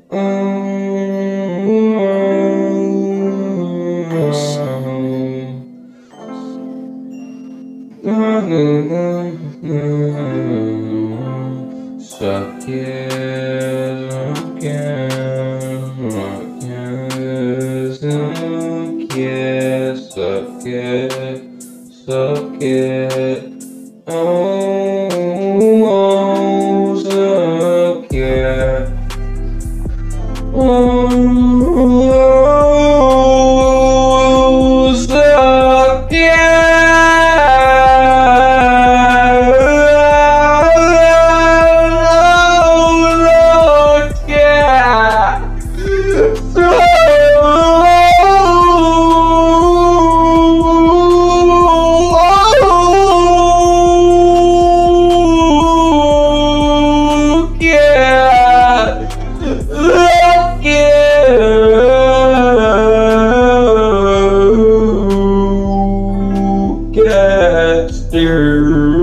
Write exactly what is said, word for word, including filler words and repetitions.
Suck it again, suck it, suck it, suck it, oh, oh, suck it, oh, suck it. Yes, dear.